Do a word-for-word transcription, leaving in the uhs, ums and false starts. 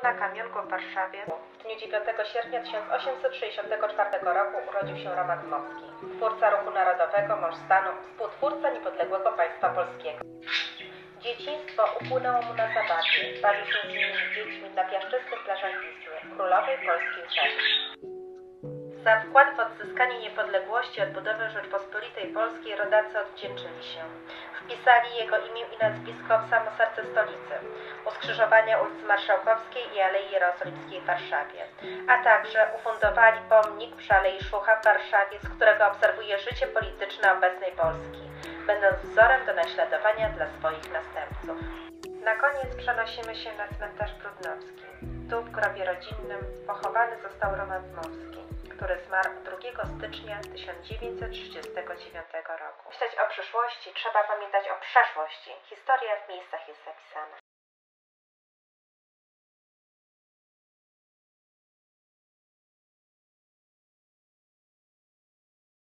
Na Kamionku w Warszawie w dniu dziewiątego sierpnia tysiąc osiemset sześćdziesiątego czwartego roku urodził się Roman Dmowski, twórca ruchu narodowego, mąż stanu, współtwórca niepodległego państwa polskiego. Dzieciństwo upłynęło mu na zabawie, bawił się z innymi dziećmi na piaszczystych plażach Wisły, królowej polskiej rzeki. Za wkład w odzyskanie niepodległości i odbudowę Rzeczpospolitej Polskiej rodacy odwdzięczyli się. Wpisali jego imię i nazwisko w samo serce stolicy, u skrzyżowania ulicy Marszałkowskiej i Alei Jerozolimskiej w Warszawie, a także ufundowali pomnik przy Alei Szucha w Warszawie, z którego obserwuje życie polityczne obecnej Polski, będąc wzorem do naśladowania dla swoich następców. Na koniec przenosimy się na cmentarz Brudnowski. Tu w grobie rodzinnym pochowany został Roman Dmowski, który zmarł drugiego stycznia tysiąc dziewięćset trzydziestego dziewiątego roku. Myśleć o przyszłości trzeba pamiętać o przeszłości. Historia w miejscach jest zapisana.